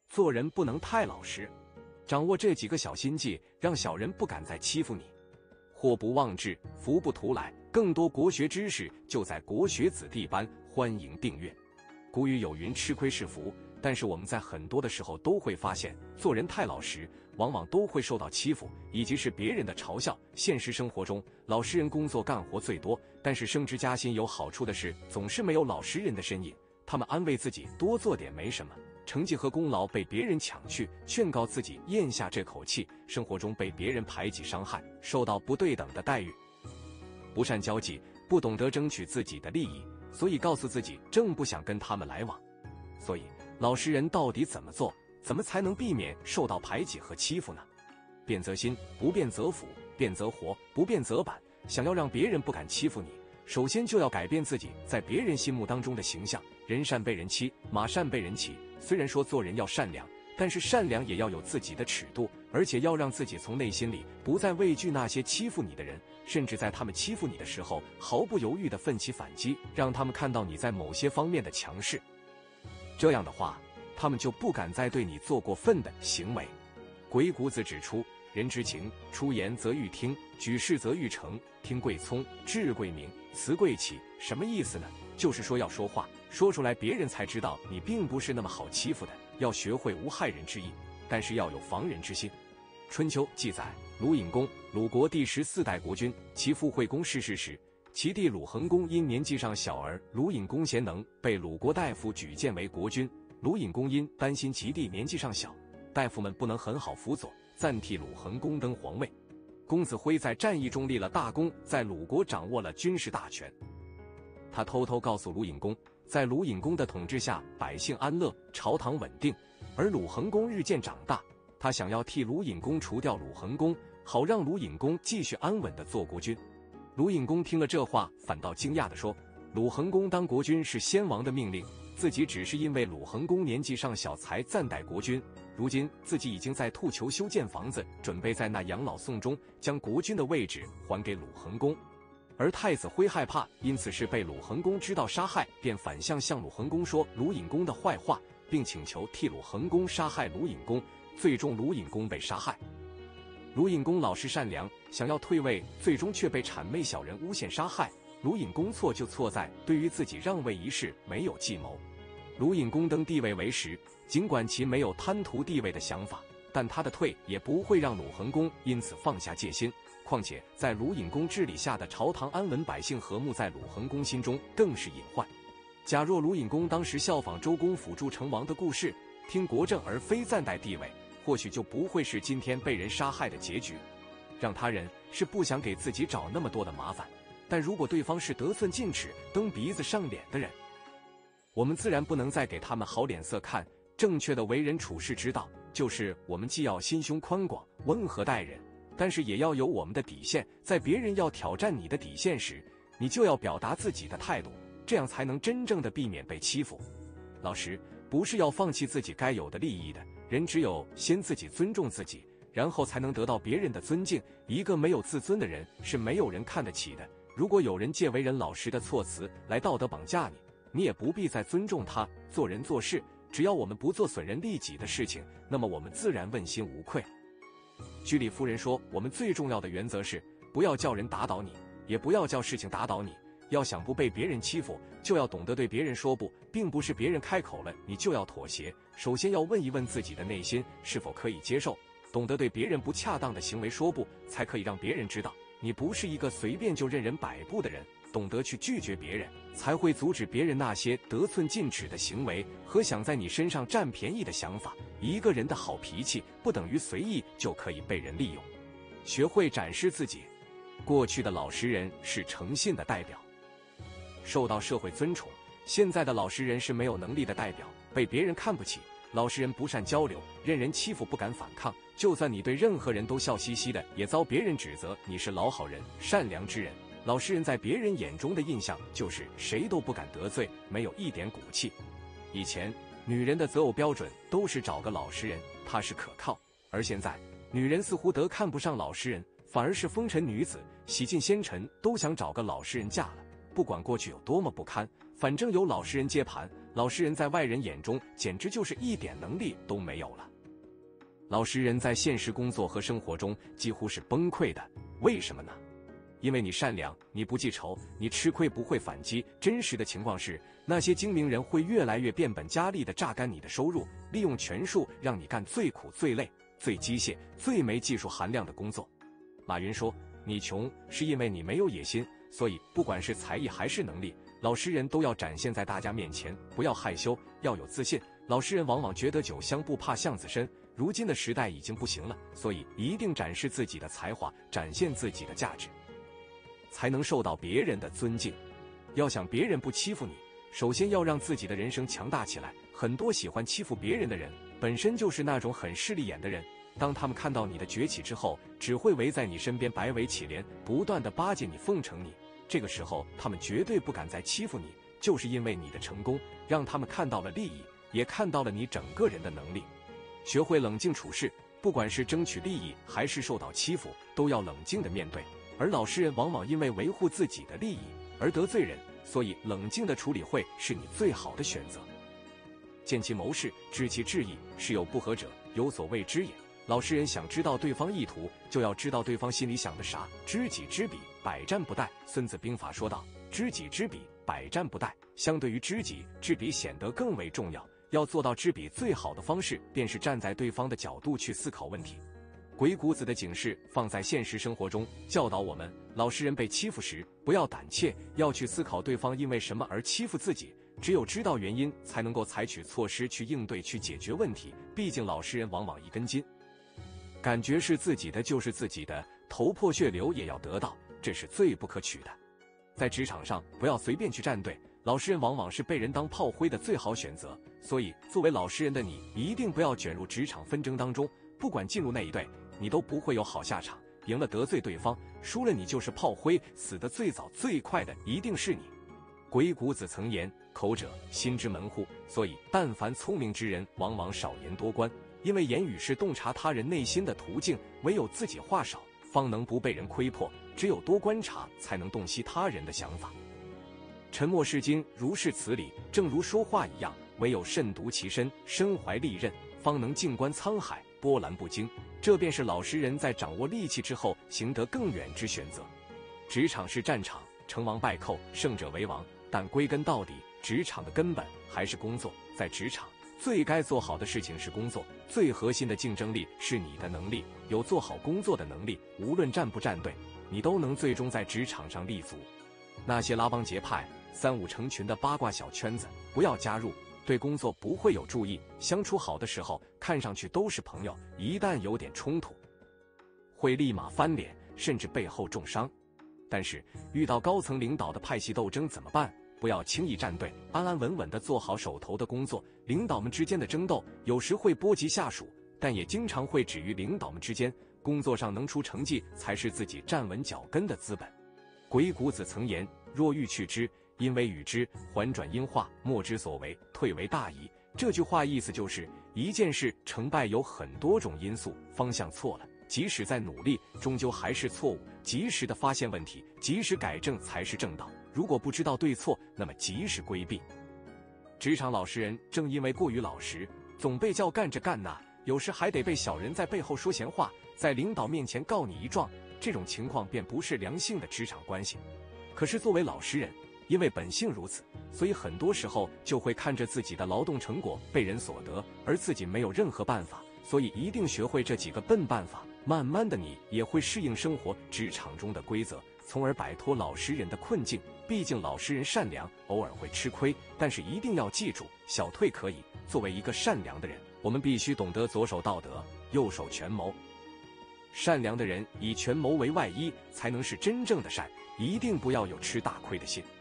做人不能太老实。掌握这几个小心计，让小人不敢再欺负你。祸不妄至，福不图来。更多国学知识就在国学子弟班，欢迎订阅。古语有云，吃亏是福。但是我们在很多的时候都会发现，做人太老实，往往都会受到欺负，以及是别人的嘲笑。现实生活中，老实人工作干活最多，但是升职加薪有好处的是，总是没有老实人的身影。他们安慰自己多做点没什么，成绩和功劳被别人抢去，劝告自己咽下这口气。生活中被别人排挤伤害，受到不对等的待遇，不善交际，不懂得争取自己的利益，所以告诉自己正不想跟他们来往。所以老实人到底怎么做，怎么才能避免受到排挤和欺负呢？变则心，不变则腐，变则活，不变则板。想要让别人不敢欺负你，首先就要改变自己在别人心目当中的形象。人善被人欺，马善被人骑。虽然说做人要善良，但是善良也要有自己的尺度，而且要让自己从内心里不再畏惧那些欺负你的人，甚至在他们欺负你的时候毫不犹豫地奋起反击，让他们看到你在某些方面的强势。这样的话，他们就不敢再对你做过分的行为。鬼谷子指出，人之情，出言则欲听，举事则欲成，听贵聪，志贵明，辞贵起。什么意思呢？就是说要说话，说出来别人才知道你并不是那么好欺负的，要学会无害人之意，但是要有防人之心。春秋记载，鲁隐公，鲁国第14代国君，其父惠公逝世时，其弟鲁桓公因年纪上小儿鲁隐公贤能，被鲁国大夫举荐为国君。鲁隐公因担心其弟年纪上小，大夫们不能很好辅佐，暂替鲁桓公登皇位。公子辉在战役中立了大功，在鲁国掌握了军事大权。他偷偷告诉鲁隐公，在鲁隐公的统治下，百姓安乐，朝堂稳定。而鲁桓公日渐长大，他想要替鲁隐公除掉鲁桓公，好让鲁隐公继续安稳地做国君。鲁隐公听了这话，反倒惊讶地说，鲁桓公当国君是先王的命令，自己只是因为鲁桓公年纪尚小才暂代国君，如今自己已经在兔丘修建房子，准备在那养老送终，将国君的位置还给鲁桓公。而太子辉害怕，因此是被鲁桓公知道杀害，便反向鲁桓公说鲁隐公的坏话，并请求替鲁桓公杀害鲁隐公，最终鲁隐公被杀害。鲁隐公老实善良，想要退位，最终却被谄媚小人诬陷杀害。鲁隐公错就错在对于自己让位一事没有计谋。鲁隐公登帝位为时，尽管其没有贪图帝位的想法，但他的退也不会让鲁桓公因此放下戒心。况且在鲁隐公治理下的朝堂安稳，百姓和睦，在鲁桓公心中更是隐患。假若鲁隐公当时效仿周公辅助成王的故事，听国政而非暂代帝位，或许就不会是今天被人杀害的结局。让他人是不想给自己找那么多的麻烦，但如果对方是得寸进尺、蹬鼻子上脸的人，我们自然不能再给他们好脸色看。正确的为人处事之道，就是我们既要心胸宽广、温和待人，但是也要有我们的底线。在别人要挑战你的底线时，你就要表达自己的态度，这样才能真正的避免被欺负。老实不是要放弃自己该有的利益的，人只有先自己尊重自己，然后才能得到别人的尊敬。一个没有自尊的人是没有人看得起的。如果有人借为人老实的措辞来道德绑架你，你也不必再尊重他。做人做事，只要我们不做损人利己的事情，那么我们自然问心无愧。居里夫人说，我们最重要的原则是不要叫人打倒你，也不要叫事情打倒你。要想不被别人欺负，就要懂得对别人说不，并不是别人开口了你就要妥协。首先要问一问自己的内心是否可以接受，懂得对别人不恰当的行为说不，才可以让别人知道你不是一个随便就任人摆布的人。懂得去拒绝别人，才会阻止别人那些得寸进尺的行为和想在你身上占便宜的想法。一个人的好脾气不等于随意就可以被人利用。学会展示自己。过去的老实人是诚信的代表，受到社会尊崇；现在的老实人是没有能力的代表，被别人看不起。老实人不善交流，任人欺负不敢反抗，就算你对任何人都笑嘻嘻的，也遭别人指责你是老好人、善良之人。老实人在别人眼中的印象就是谁都不敢得罪，没有一点骨气。以前女人的择偶标准都是找个老实人，踏实可靠，而现在女人似乎看不上老实人，反而是风尘女子、洗尽纤尘都想找个老实人嫁了。不管过去有多么不堪，反正有老实人接盘， 老实人在外人眼中简直就是一点能力都没有了。老实人在现实工作和生活中几乎是崩溃的，为什么呢？因为你善良，你不记仇，你吃亏不会反击。真实的情况是，那些精明人会越来越变本加厉地榨干你的收入，利用权术让你干最苦、最累、最机械、最没技术含量的工作。马云说，你穷是因为你没有野心，所以不管是才艺还是能力，老实人都要展现在大家面前，不要害羞，要有自信。老实人往往觉得酒香不怕巷子深，如今的时代已经不行了，所以一定展示自己的才华，展现自己的价值，才能受到别人的尊敬。要想别人不欺负你，首先要让自己的人生强大起来。很多喜欢欺负别人的人，本身就是那种很势利眼的人。当他们看到你的崛起之后，只会围在你身边白围起帘，不断地巴结你、奉承你。这个时候，他们绝对不敢再欺负你，就是因为你的成功，让他们看到了利益，也看到了你整个人的能力。学会冷静处事，不管是争取利益还是受到欺负，都要冷静地面对。而老实人往往因为维护自己的利益而得罪人，所以冷静的处理会是你最好的选择。见其谋事，知其志意，事有不合者，有所谓之也。老实人想知道对方意图，就要知道对方心里想的啥。知己知彼，百战不殆。孙子兵法说道，知己知彼，百战不殆。相对于知己，知彼显得更为重要。要做到知彼，最好的方式便是站在对方的角度去思考问题。鬼谷子的警示放在现实生活中，教导我们，老实人被欺负时不要胆怯，要去思考对方因为什么而欺负自己。只有知道原因，才能够采取措施去应对、去解决问题。毕竟老实人往往一根筋，感觉是自己的就是自己的，头破血流也要得到，这是最不可取的。在职场上，不要随便去站队，老实人往往是被人当炮灰的最好选择。所以，作为老实人的你，一定不要卷入职场纷争当中。不管进入哪一队，你都不会有好下场。赢了得罪对方，输了你就是炮灰，死得最早最快的一定是你。鬼谷子曾言，口者心之门户，所以但凡聪明之人，往往少言多观。因为言语是洞察他人内心的途径，唯有自己话少，方能不被人窥破。只有多观察，才能洞悉他人的想法。沉默是金，如是此理。正如说话一样，唯有慎独其身，身怀利刃，方能静观沧海，波澜不惊。这便是老实人在掌握利器之后，行得更远之选择。职场是战场，成王败寇，胜者为王。但归根到底，职场的根本还是工作。在职场，最该做好的事情是工作，最核心的竞争力是你的能力。有做好工作的能力，无论站不站队，你都能最终在职场上立足。那些拉帮结派、三五成群的八卦小圈子，不要加入，对工作不会有注意。相处好的时候，看上去都是朋友，一旦有点冲突，会立马翻脸，甚至背后重伤。但是遇到高层领导的派系斗争怎么办？不要轻易站队，安安稳稳地做好手头的工作。领导们之间的争斗有时会波及下属，但也经常会止于领导们之间。工作上能出成绩，才是自己站稳脚跟的资本。鬼谷子曾言，若欲去之，因为与之，还转因化，莫之所为，退为大矣。这句话意思就是，一件事成败有很多种因素，方向错了，即使再努力，终究还是错误。及时的发现问题，及时改正才是正道。如果不知道对错，那么及时规避。职场老实人正因为过于老实，总被叫干这干那，有时还得被小人在背后说闲话，在领导面前告你一状。这种情况便不是良性的职场关系。可是作为老实人，因为本性如此，所以很多时候就会看着自己的劳动成果被人所得，而自己没有任何办法。所以一定学会这几个笨办法，慢慢的你也会适应生活职场中的规则，从而摆脱老实人的困境。毕竟老实人善良，偶尔会吃亏，但是一定要记住，小退可以。作为一个善良的人，我们必须懂得左手道德，右手权谋。善良的人以权谋为外衣，才能是真正的善，一定不要有吃大亏的心。